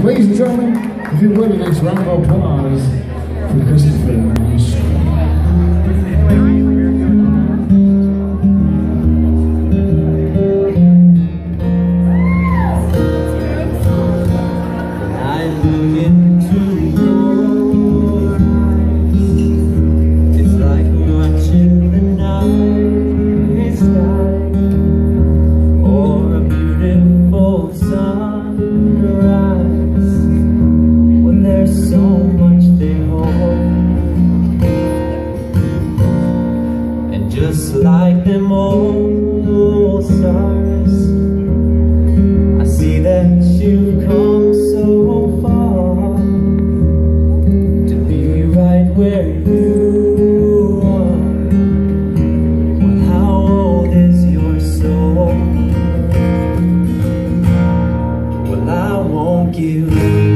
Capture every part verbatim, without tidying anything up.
Ladies and gentlemen, if you would, a next round of applause for Christopher Strong. Just like them old stars, I see that you've come so far to be right where you are. Well, how old is your soul? Well, I won't give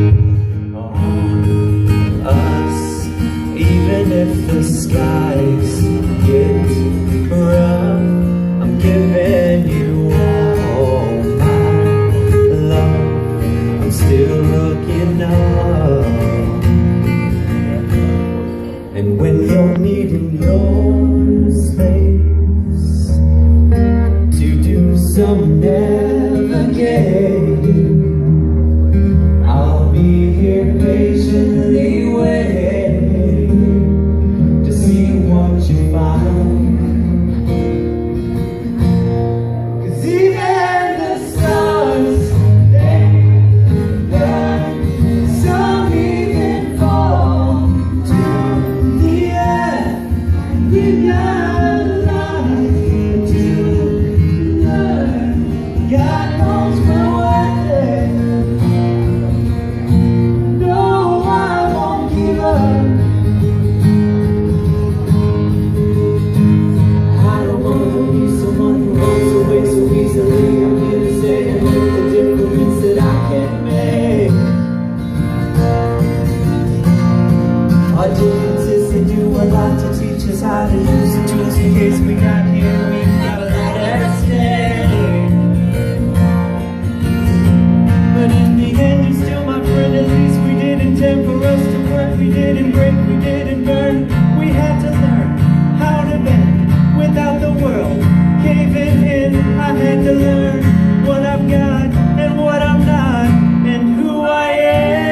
on us, even if the skies get rough. I'm giving you all my love. I'm still looking up, and when you're needing your space to do some navigating, I'll be here patiently waiting to see what you find. How to use the tools in case we got here, we got a lot at stake. But in the end, you're still my friend. At least we didn't intend for us to work. We didn't break, we didn't burn. We had to learn how to bend without the world caving in. I had to learn what I've got and what I'm not, and who I am.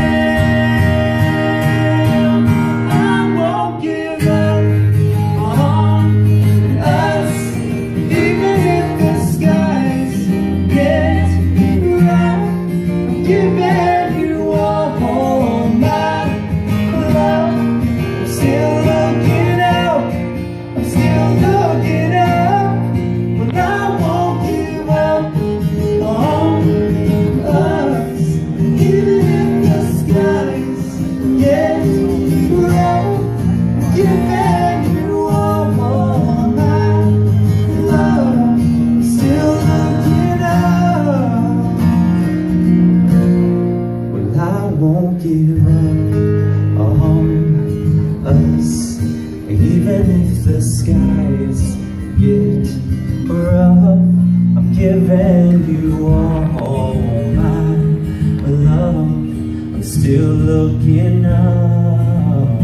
Won't give up on us, even if the skies get rough. I'm giving you all my love. I'm still looking up.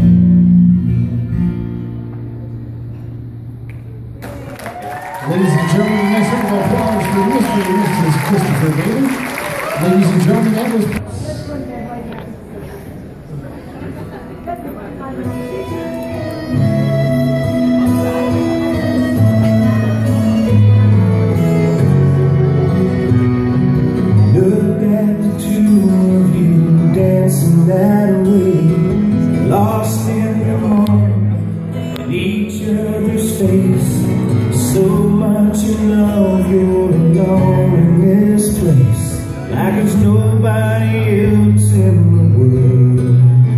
Ladies and gentlemen, next round of applause for Mister and Missus Christopher Bailey. Ladies and gentlemen, that was that way, lost in the moment, in each other's face. So much in love, you're alone in this place, like there's nobody else in the world.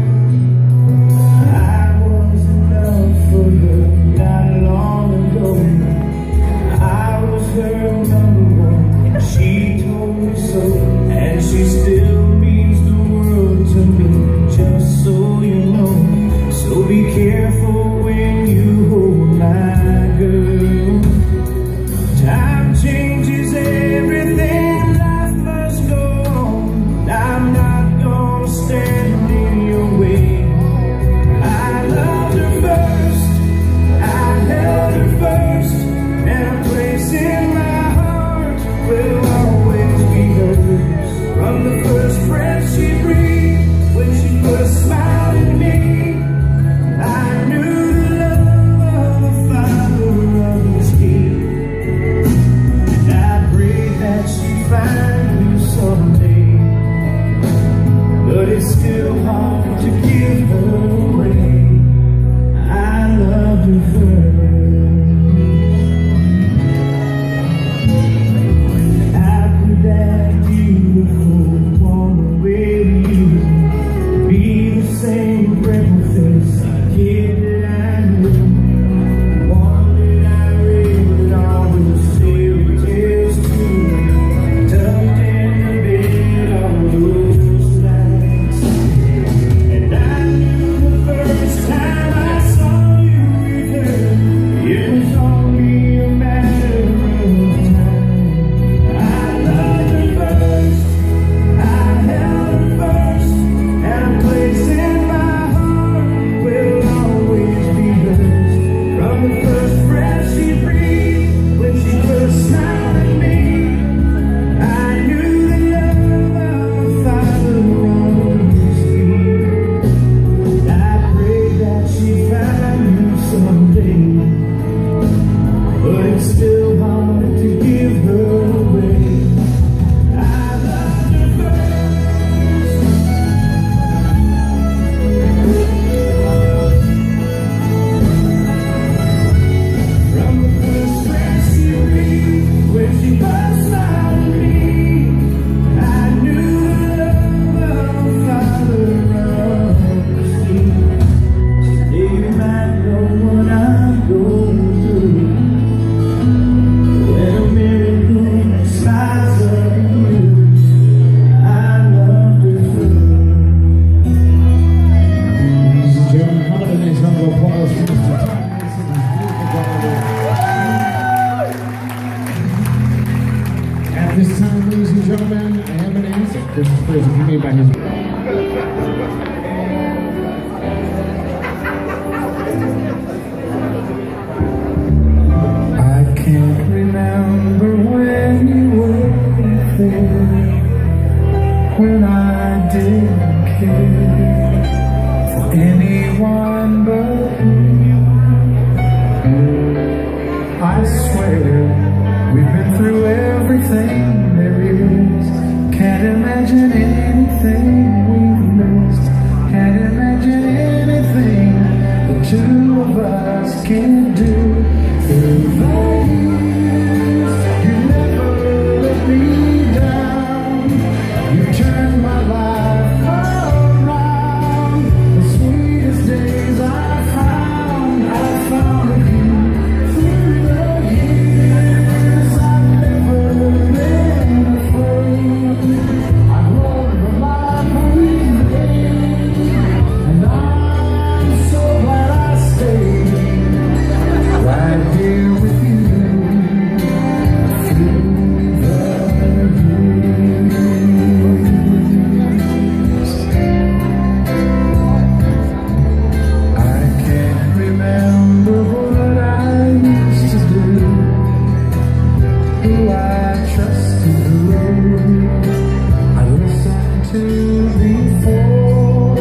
I was enough for her not long ago. I was her number one, she told me so, and she still means the world to me, just so you know. So be careful when you hold my girl. Time changes everything, life must go on. I'm not This is music made by his. I can't remember when you were there, when I didn't care for anyone but you. I swear we've been through everything there is. Can't imagine anything we've missed. Can't imagine anything the two of us can do. Through the years, you never let me down. You turned my life around. The sweetest days I found, I found with you. Through the years, I've never been afraid. I love the life we've made, and I'm so glad I stayed right here with you through the years. I can't remember what I used to do, who I trusted, who I listened to before.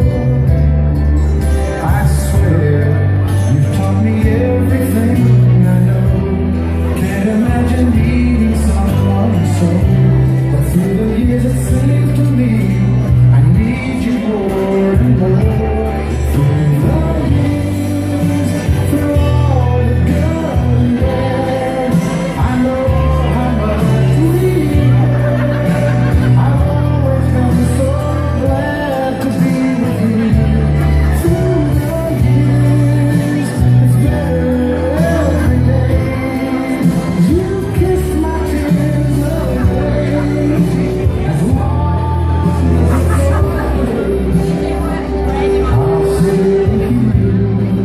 I swear you've taught me everything I know. Can't imagine needing someone so, but through the years it seems to me I need you more and more. Through the years, through all the good and bad, I know how much we have. I've always been so glad to be with you. Through the years, it's better every day. You kissed my tears away. As long as it's okay, I'll stay with you.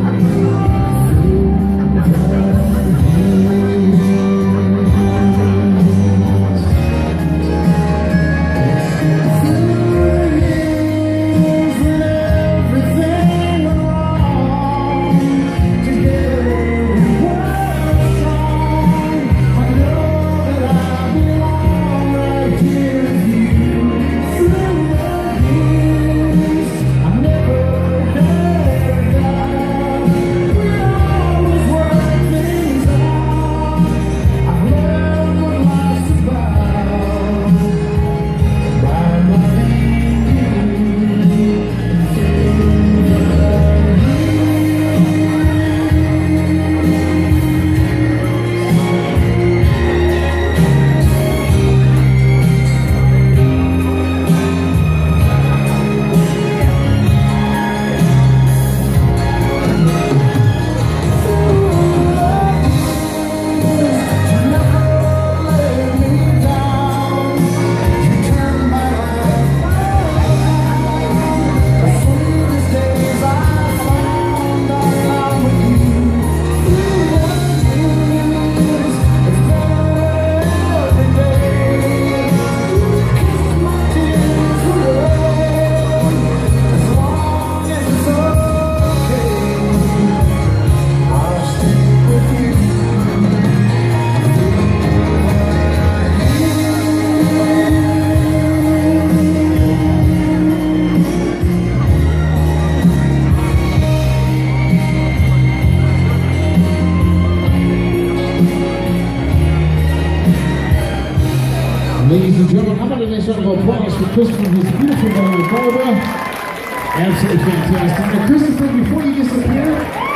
Ladies and gentlemen, how about a nice round of applause for Christopher and his beautiful daughter, Barbara? Absolutely fantastic. Now, Christopher, before you disappear,